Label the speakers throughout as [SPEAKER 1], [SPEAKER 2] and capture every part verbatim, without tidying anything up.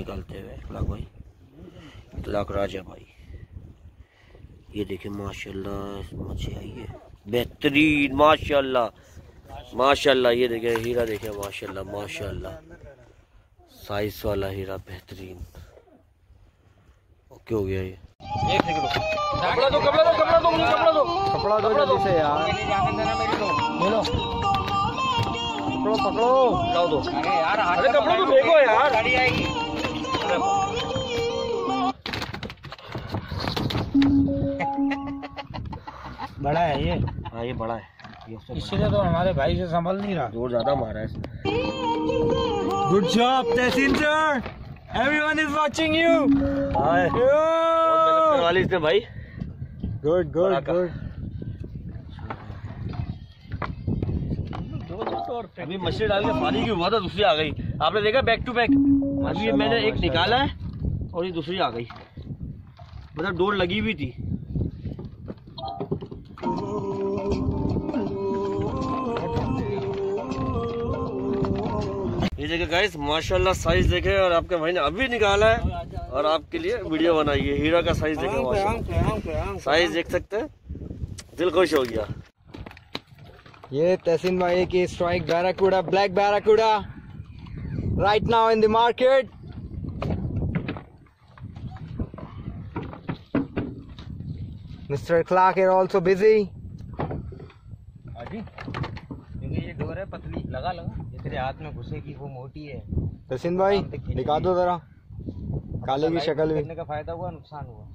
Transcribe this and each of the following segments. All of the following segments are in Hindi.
[SPEAKER 1] निकालते हुए इखलाक भाई, इखलाक राजा भाई। ये देखिए माशाल्लाह मच्छी आई है बेहतरीन, माशाल्लाह माशाल्लाह। ये देखिए हीरा देखिए माशाल्लाह माशाल्लाह, साइज वाला हीरा बेहतरीन। ओके हो गया ये। एक सेकंड कपड़ा दो कपड़ा दो कपड़ा दो मुझे कपड़ा दो कपड़ा दो जल्दी से यार। बोलो पकड़ो पकड़ो लाओ दो। अरे यार अरे कपड़ा तो देखो यार, गाड़ी आएगी। बड़ा है ये। हाँ ये बड़ा है, इसलिए तो हमारे भाई से संभल नहीं रहा, जोर ज्यादा मारा है। Good job Tahseen sir, everyone is watching you. हाय बहुत वाली इसने भाई। Good good good. अभी मछली डाल के पानी की हुआ था, दूसरी आ गई। आपने देखा बैक टू बैक। अभी मैंने एक निकाला है और ये दूसरी आ गई, मतलब डोर लगी हुई थी। ये देखिए गाइस माशाल्लाह साइज देखे, और आपके भाई ने अभी निकाला है और आपके लिए वीडियो बनाई है। हीरा का साइज देखे माशाल्लाह, साइज देख सकते हैं, दिल खुश हो गया।
[SPEAKER 2] ये तहसीन भाई की strike barracuda, black barracuda right now in the market. Mister Clark is also busy.
[SPEAKER 1] क्योंकि ये डोर है पतली, लगा लगा तेरे हाथ में घुसेगी, वो मोटी है।
[SPEAKER 2] तहसीन भाई दिखा दो जरा काले की शक्ल भी।
[SPEAKER 1] करने का फायदा हुआ नुकसान हुआ,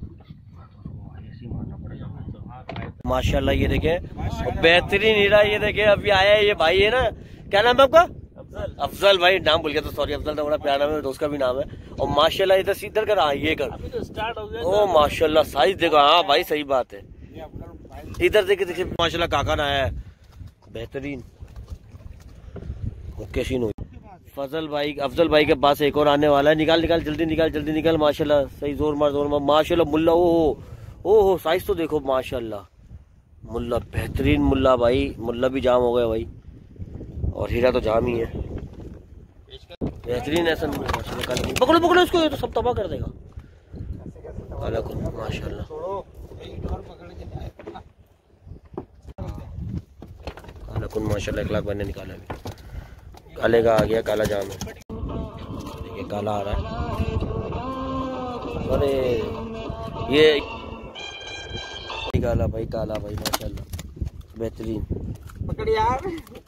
[SPEAKER 1] माशाल्लाह। ये देखे बेहतरीन हीरा, ये देखे अभी आया है। ये भाई है ना, क्या नाम है आपका? अफजल। अफजल भाई, नाम भूल गया तो सॉरी। अफजल तो बड़ा प्यारा नाम है, दोस्त का भी नाम है। और माशाल्लाह इधर सीधर कर, हाँ ये कर, अभी तो स्टार्ट हो गया। ओ माशाल्लाह साइज देखो। हाँ भाई सही बात है। इधर देखे देखे माशाल्लाह काका ना आया है बेहतरीन। ओके सीन हो। फजल भाई, अफजल भाई के पास एक और आने वाला है। निकाल निकाल जल्दी निकाल जल्दी निकाल। माशाल्लाह सही, जोर मार जोर मार। माशाल्लाह मुल्ला, ओ ओ हो साइज तो देखो माशाल्लाह। मुल्ला बेहतरीन मुल्ला भाई, मुल्ला भी जाम हो गया भाई, और हीरा तो जाम ही है बेहतरीन। ऐसा पकड़ो पकड़ो इसको, ये तो सब तबाह कर देगा। माशाल्लाह माशाल्लाह एक लाख मैंने निकाला भी। काले का आ गया, काला जाम है। देखिए काला आ रहा है। अरे ये काला भाई, काला भाई माशाल्लाह बेहतरीन।
[SPEAKER 2] पकड़ यार।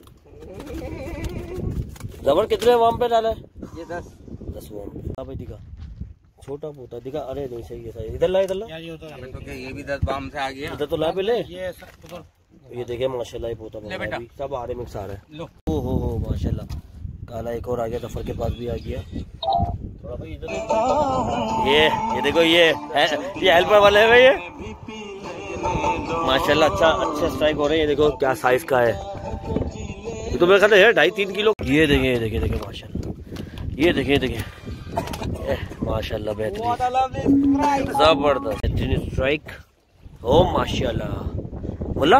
[SPEAKER 1] जबर कितने वाम पे डाला है?
[SPEAKER 2] ये दस
[SPEAKER 1] दस वाम। हाँ भाई दिखा, छोटा पोता दिखा। अरे नहीं सही है, सही। इधर ला इधर ला।
[SPEAKER 2] तो क्या ये भी दस वाम से आ गया।
[SPEAKER 1] इधर तो ला पहले। ये देखे माशाल्लाह, ये पोता सब आ रहे मिक्स आ रहा है। ओ हो हो माशाल्लाह। काला एक और आ गया, दफर के पास भी आ गया। थोड़ा भाई इधर ये ये देखो, ये है, ये हेल्पर वाले है भाई। ये माशाल्लाह अच्छा अच्छे स्ट्राइक हो रहे हैं। ये देखो क्या साइज का है, ये तो मेरे ख्याल है ढाई तीन किलो। ये देखें ये देखें देखें माशाल्लाह। ये देखें देखें माशाल्लाह बेहतरीन जबरदस्त बेहतरीन स्ट्राइक। ओ माशाल्लाह मुल्ला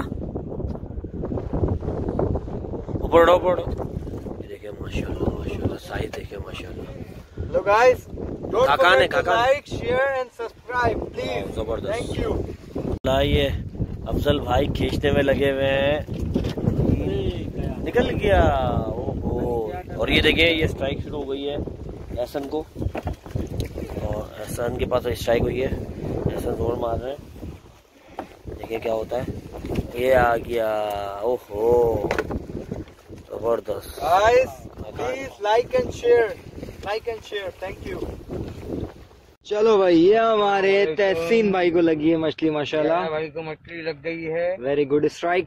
[SPEAKER 1] ऊपर उड़ो ऊपर उड़ो। ये देखिए माशाल्लाह माशाल्लाह साइज देखिए माशाल्लाह।
[SPEAKER 2] लो guys, don't
[SPEAKER 1] forget to
[SPEAKER 2] like share and subscribe please.
[SPEAKER 1] जबरदस्त,
[SPEAKER 2] थैंक यू।
[SPEAKER 1] ये अफजल भाई खींचने में लगे हुए हैं, निकल गया। ओहो। और ये देखिए ये स्ट्राइक शुरू हो गई है एहसन को, और एहसन के पास स्ट्राइक हुई है। एहसन जोर मार रहे हैं, देखिए क्या होता है। ये आ गया। ओहो जबरदस्त।
[SPEAKER 2] Guys please like and share, like and share, thank you. चलो भाई, ये हमारे तहसीन भाई को लगी है मछली माशाल्लाह। भाई को मछली लग गई है, वेरी गुड स्ट्राइक।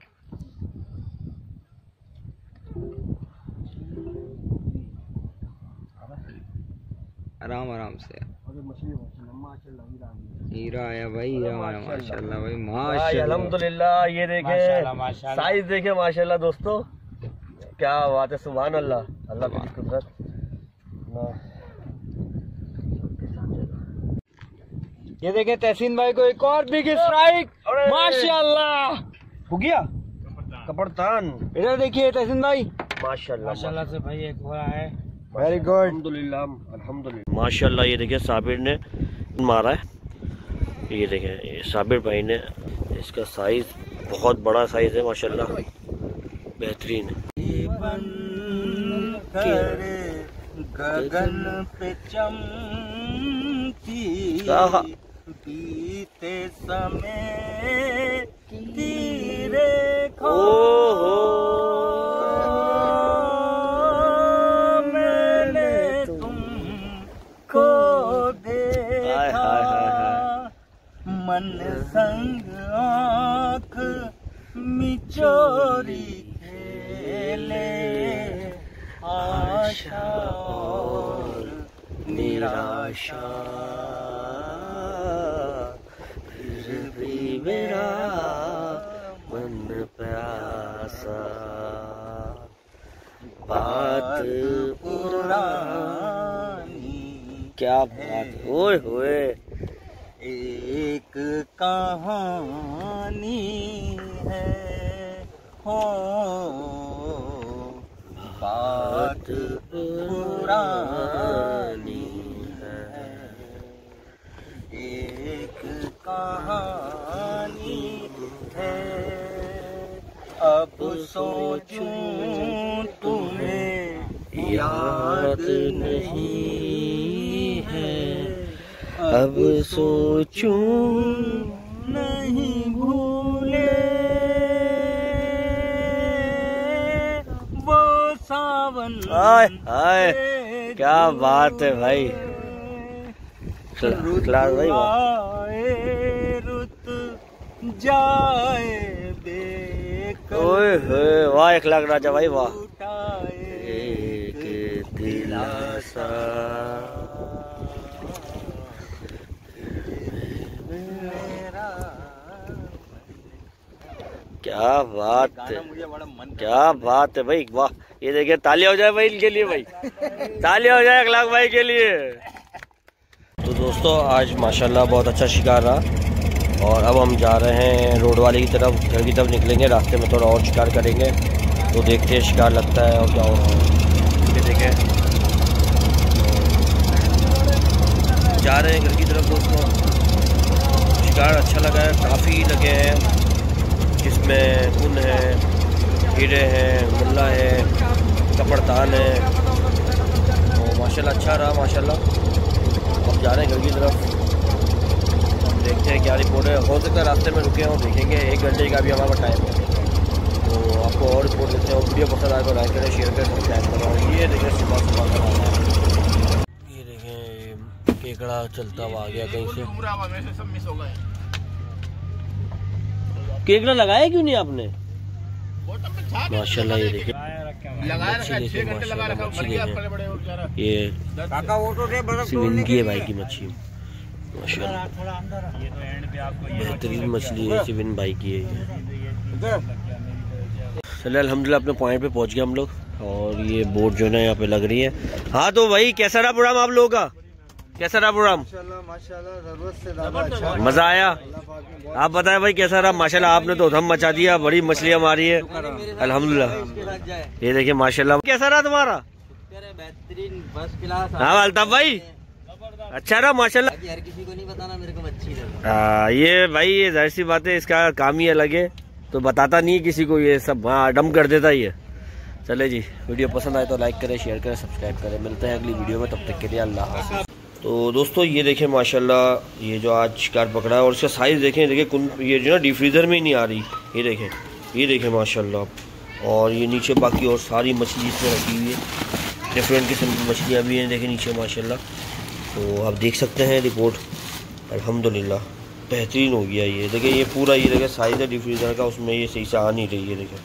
[SPEAKER 2] आराम आराम से। हीरा आया भाई, हीरा आया माशाल्लाह भाई माशाल्लाह
[SPEAKER 1] अल्हम्दुलिल्लाह। ये देखे साइज देखे माशाल्लाह दोस्तों, क्या बात है, सुभान अल्लाह, अल्लाह की कुदरत।
[SPEAKER 2] ये देखे तहसीन भाई को एक और बिग स्ट्राइक माशाल्लाह।
[SPEAKER 1] हो गया कपड़तान।
[SPEAKER 2] इधर देखिए तहसीन भाई
[SPEAKER 1] माशाल्लाह
[SPEAKER 2] माशाल्लाह से भाई एक हो रहा है। Very good.
[SPEAKER 1] अल्हम्दुलिल्लाह अल्हम्दुलिल्लाह माशाल्लाह। ये देखिए साबिर ने मारा है, ये देखें साबिर भाई ने, इसका साइज बहुत बड़ा साइज है माशाल्लाह, बेहतरीन है।
[SPEAKER 2] गगन पे चमकी बीते समय तीरे खो मैंने तुमको देखा मन संग आँख मिचोरी खेले आशा और निराशा फिर भी मेरा मन प्यासा बात पुरानी। क्या बात, ओए होए एक कहानी है हो बात पुरानी है, एक कहानी है। अब सोचूं तुम्हें याद नहीं है, अब सोचूं नहीं भूले वो सावन। हाय हाय क्या बात है भाई, क्लास भाई रुत जाए बेकर। ओए होए वाह, एक लाख राजा भाई वाह। एक दिलासा क्या बात है, क्या बात है भाई वाह। ये देखिए तालियां हो जाए भाई इनके लिए, भाई तालियां हो जाए एक लाख भाई के लिए। तो दोस्तों आज माशाल्लाह बहुत अच्छा शिकार रहा और अब हम जा रहे हैं रोड वाले की तरफ, घर की तरफ निकलेंगे। रास्ते में थोड़ा और शिकार करेंगे तो देखते हैं शिकार लगता है और क्या होगा। ये देखें जा रहे हैं घर की तरफ दोस्तों। शिकार अच्छा लगा है, काफ़ी लगे हैं, जिसमें उन है, हीरे हैं, मुल्ला है, कपड़तान है, तो माशाल्लाह अच्छा रहा माशाल्लाह। अब जा रहे हैं घर की तरफ, देखते हैं क्या रिपोर्ट है। हो सकता है रास्ते में रुके हों, देखेंगे। एक घंटे का भी हमारा टाइम है, तो आपको और रिपोर्ट देते हैं। वीडियो पसंद आए तो लाइक करें, शेयर करें, सब्सक्राइब करें। ये देखें सुबह सुबह का रहा है, ये देखें केकड़ा चलता हुआ आ गया कहीं से। केकड़ा लगाया क्यों नहीं आपने? माशाल्लाह ये देखिए ये सिविंगी है भाई की मच्छी, माशाल्लाह बेहतरीन मछली है, सिविन भाई की है। चलिए अल्हम्दुलिल्लाह अपने पॉइंट पे पहुंच गए हम लोग और ये बोट जो है ना यहाँ पे लग रही है। हाँ तो भाई कैसा रहा प्रोग्राम आप लोगों का, कैसा रहा प्रोग्राम? माशाल्लाह जरूरत से ज्यादा अच्छा,
[SPEAKER 1] मजा आया। आप बताएं भाई कैसा रहा? माशाल्लाह आपने तो धम मचा दिया, बड़ी मछलियाँ मारी है अल्हम्दुलिल्लाह। ये देखिए माशाल्लाह। कैसा रहा तुम्हारा?
[SPEAKER 2] बेहतरीन फर्स्ट क्लास।
[SPEAKER 1] हाँ अल्ताफ भाई अच्छा रहा माशाल्लाह।
[SPEAKER 2] हर किसी को नहीं बताना, मेरे को अच्छी लगी।
[SPEAKER 1] हाँ ये भाई ये जाहिर सी बात है, इसका काम ही अलग है, तो बताता नहीं किसी को, ये सब हाँ डम कर देता ही है। चले जी, वीडियो पसंद आए तो लाइक करें, शेयर करें, सब्सक्राइब करें। मिलते हैं अगली वीडियो में, तब तक के लिए अल्लाह हाफ़िज़। तो दोस्तों ये देखें माशाल्लाह, ये जो आज शिकार पकड़ा है और इसका साइज़ देखें, देखिए कुन ये जो ना डीप फ्रीज़र में ही नहीं आ रही। ये देखें, ये देखें माशाल्लाह। और ये नीचे बाकी और सारी मछली इसमें रखी हुई है, डिफरेंट किस्म की मछलियाँ भी हैं देखें नीचे माशाल्लाह। तो आप देख सकते हैं रिपोर्ट अल्हम्दुलिल्लाह बेहतरीन हो गया। ये देखिए ये पूरा ये देखिए साइज़ है डीप फ्रीज़र का, उसमें ये सही से आ नहीं रही है। देखें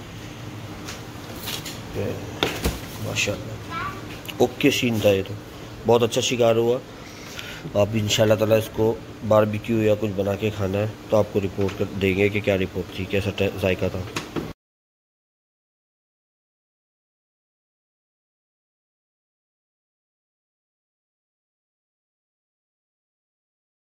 [SPEAKER 1] माशाल्लाह ओके सीन था, ये तो बहुत अच्छा शिकार हुआ। आप इंशाल्लाह ताला इसको बारबेक्यू या कुछ बना के खाना है तो आपको रिपोर्ट कर देंगे कि क्या रिपोर्ट थी, कैसा जायका था।